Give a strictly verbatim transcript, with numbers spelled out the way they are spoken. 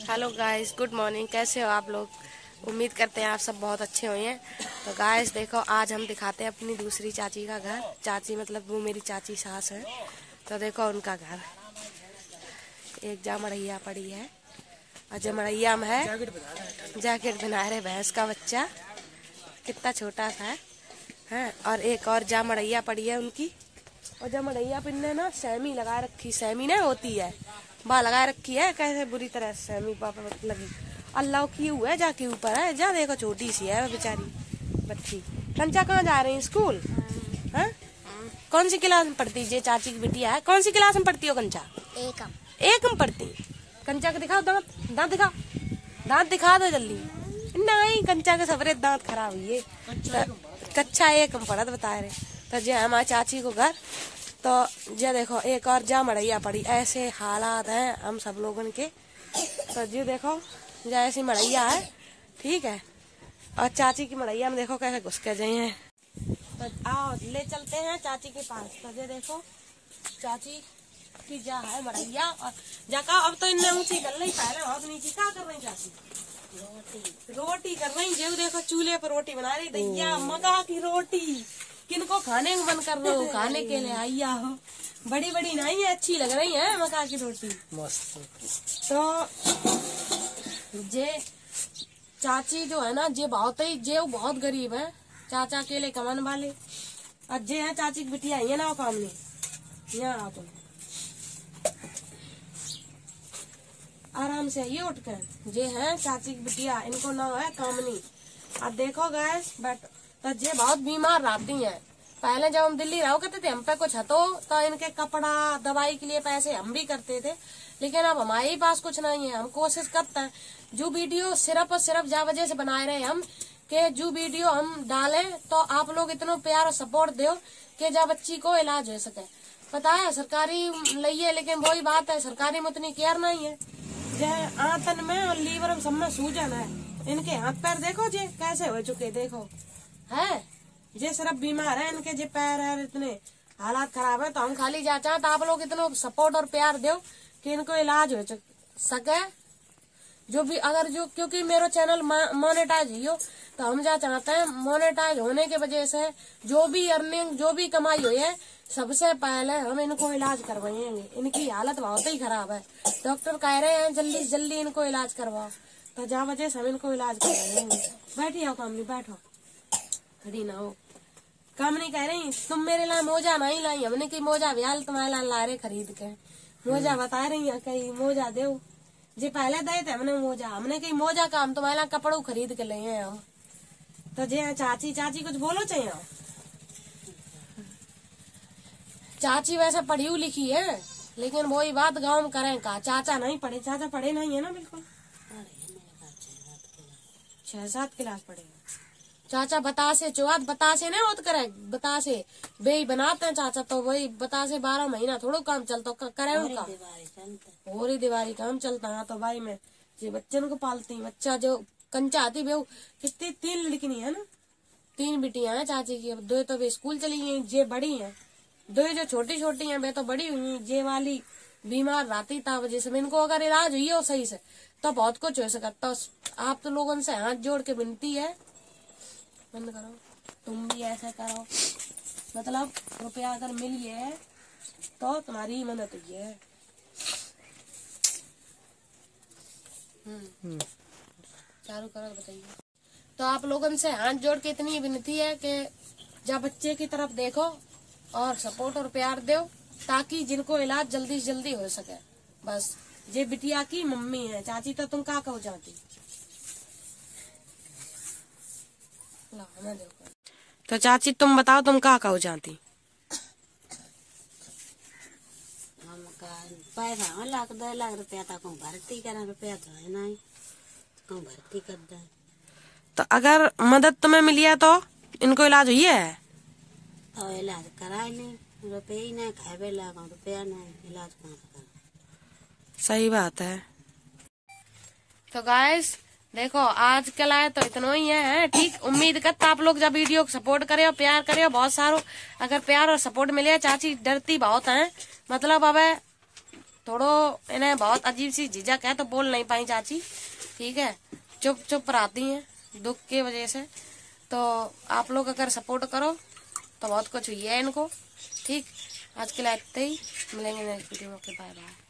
Hello guys, good morning. कैसे हो आप लोग? उम्मीद करते हैं आप सब बहुत अच्छे हुए हैं। तो गाइस देखो, आज हम दिखाते हैं अपनी दूसरी चाची का घर। चाची मतलब वो मेरी चाची सास है। तो देखो उनका घर, एक जामड़ैया पड़ी है और जामड़ैया में है जैकेट बना रहे भैंस का बच्चा, कितना छोटा सा है, है। और एक और जामड़ैया पड़ी है उनकी। और जामड़ैया पिन्ने ना सैमी लगा रखी, सैमी ना होती है, बा लगा रखी है कैसे बुरी तरह सैमी पापा लगी। अल्लाह की हुआ है जाके ऊपर है, जा देखो छोटी सी है बेचारी बच्ची। कंचा कहाँ जा रही है? स्कूल है? कौन सी क्लास में पढ़ती है? चाची की बिटिया है। कौन सी क्लास में पढ़ती हो कंचा? एकम एक में पढ़ती। कंचा के दिखाओ दांत, दांत दिखाओ, दांत दिखा दो जल्दी। नहीं, कंचा के सबरे दांत खराब हुई है। कच्चा एक में पढ़त बता रहे। तो जे हमारी चाची को घर, तो जे देखो एक और जामड़ैया पड़ी। ऐसे हालात हैं हम सब लोगों के। तो जी देखो जैसी मड़ैया है, ठीक है। और चाची की मड़ैया में देखो कैसे घुस के जाए हैं। तो आओ ले चलते हैं चाची के पास। तो ये देखो चाची की जा है मड़ैया। और जाका अब तो इन्हें ऊंची कर रही, पहले बहुत नीचे। क्या कर रही चाची? रोटी रोटी कर रही। जो देखो चूल्हे पर रोटी बना रही। दैया मका की रोटी किनको खाने को मन कर रहे हो? खाने के लिए आइया हो। बड़ी बड़ी नहीं है, अच्छी लग रही है मका की रोटी, मस्त। तो जे चाची जो है ना, जे बहुत ही जे वो बहुत गरीब है। चाचा अकेले कमान वाले। और जे है चाची की बिटिया है ना, वो काम नहीं। यहाँ आओ तुम, आराम से आइए उठ कर। जे है चाची की बिटिया, इनको ना है कामनी। अब देखो गैस बट तो जे बहुत बीमार रहती हैं। पहले जब हम दिल्ली रहो करते थे, हम पे कुछ हतो तो इनके कपड़ा दवाई के लिए पैसे हम भी करते थे। लेकिन अब हमारे पास कुछ नहीं है। हम कोशिश करते हैं जो वीडियो सिर्फ और सिर्फ जा वजह से बनाए रहे हम, के जो वीडियो हम डालें तो आप लोग इतना प्यार और सपोर्ट दो कि जब बच्ची को इलाज हो सके। पता है सरकारी लिए, लेकिन वही बात है सरकारी में उतनी केयर नहीं है। जय आंतन में और लीवर में सब में सूजन है। इनके हाथ पैर देखो जे कैसे हो चुके, देखो है जे सिर्फ बीमार है। इनके जे पैर है इतने हालात खराब है। तो हम खाली जा चाहते तो आप लोग इतना सपोर्ट और प्यार दो कि इनको इलाज हो सके। जो भी अगर जो क्योंकि मेरा चैनल मोनेटाइज हो, तो हम जा चाहते हैं मोनेटाइज होने के वजह से जो भी अर्निंग जो भी कमाई हुई है, सबसे पहले हम इनको इलाज करवाएंगे। इनकी हालत बहुत ही खराब है। डॉक्टर कह रहे हैं जल्दी जल्दी इनको इलाज करवाओ। तो जा वजह से हम इनको इलाज करवाएंगे। बैठी आओ कामनी, बैठो, खड़ी ना हो। कामनी कह रही तुम मेरे लिए मोजा नहीं लाई। हमने की मोजा व्याल तुम्हारे ला ला रहे खरीद के। मोजा बता रही है कहीं मोजा दे जी पहले दे थे हमने मोजा। हमने कहीं मोजा का हम तुम्हारे ला कपड़ों खरीद के लिए हैं हम। तो जे चाची चाची कुछ बोलो चाहिए। चाची वैसे पढ़ी लिखी है, लेकिन वही बात गाँव में करें का। चाचा नहीं पढ़े, चाचा पढ़े नहीं है ना बिल्कुल। छह सात क्लास पढ़े चाचा। बतासे चौथ बतासे नहीं होत करे, बतासे बे बनाते हैं चाचा। तो वही बतासे बारह महीना थोड़ा काम चलता करे उनका, और ही दिवाली काम चलता है। तो भाई मैं जी बच्चन को पालती। बच्चा जो कंचा आती बे कितनी तीन लड़की है ना, तीन बिटियां हैं चाची की। अब दो तो वे स्कूल चली गई, जे बड़ी हैं। दो जो छोटी छोटी हैं वे तो बड़ी हुई। जे वाली बीमार रहती था वजह से इनको अगर इलाज हुई हो सही से तो बहुत कुछ हो सकता। तो आप तो लोगों से हाथ जोड़ के विनती है, बंद करो तुम भी ऐसा करो। मतलब रुपया अगर मिल गया तो तुम्हारी मदद हुई है। हम्म चालू करो बताइए। तो आप लोगों से हाथ जोड़ के इतनी विनती है कि जब बच्चे की तरफ देखो और सपोर्ट और प्यार दो, ताकि जिनको इलाज जल्दी से जल्दी हो सके। बस जे बिटिया की मम्मी है चाची। तो तुम क्या कहो चाहती? तो चाची तुम बताओ तुम क्या कहो चाहती? हम पैसा लाख दो लाख रुपया तक भर्ती करा, रुपया तो है नहीं तो भर्ती कर दे। तो अगर मदद तुम्हें मिली है तो इनको इलाज हुई है? तो इलाज कराए नहीं, रुपये ही नहीं, खाए लाख रुपया नहीं, इलाज कहाँ करा। सही बात है। तो गाइस देखो आज के लाए तो इतना ही है, ठीक। उम्मीद करता आप लोग जब वीडियो को सपोर्ट करे, प्यार करे बहुत सारो। अगर प्यार और सपोर्ट मिले, चाची डरती बहुत है। मतलब अब थोड़ो इन्हें बहुत अजीब सी झिझक है तो बोल नहीं पाई चाची, ठीक है, चुप चुप रहती हैं दुख की वजह से। तो आप लोग अगर सपोर्ट करो तो बहुत कुछ हुई है इनको, ठीक। आज के लिए इतना ही, मिलेंगे नेक्स्ट वीडियो में, बाय बाय।